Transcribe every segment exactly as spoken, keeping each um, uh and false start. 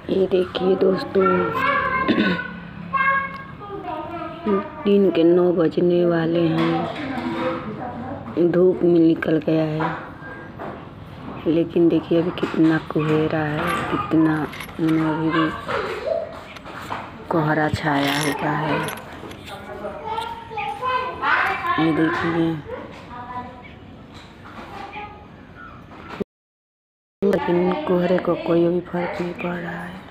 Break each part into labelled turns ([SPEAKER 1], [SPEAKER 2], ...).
[SPEAKER 1] ये देखिए दोस्तों, दिन के नौ बजने वाले हैं। धूप में निकल गया है, लेकिन देखिए अभी कितना कुहेरा है, कितना अभी भी कोहरा छाया हुआ है। ये देखिए, लेकिन कोहरे को कोई भी फर्क नहीं पड़ रहा है।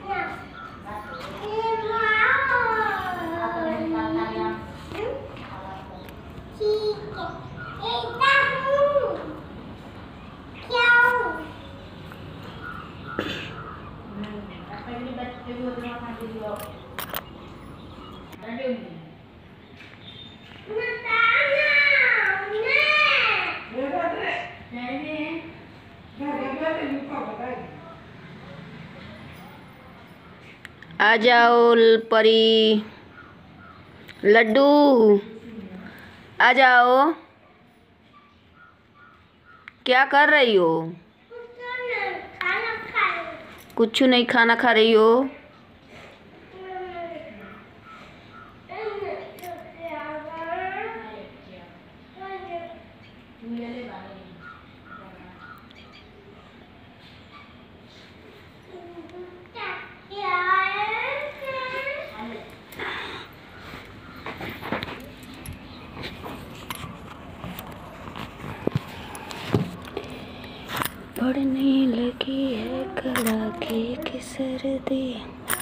[SPEAKER 1] आ जाओ परी, लड्डू आ जाओ। क्या कर रही हो? कुछ नहीं, खाना खा रही हो? पड़ने लगी है कड़ाके की सर्दी।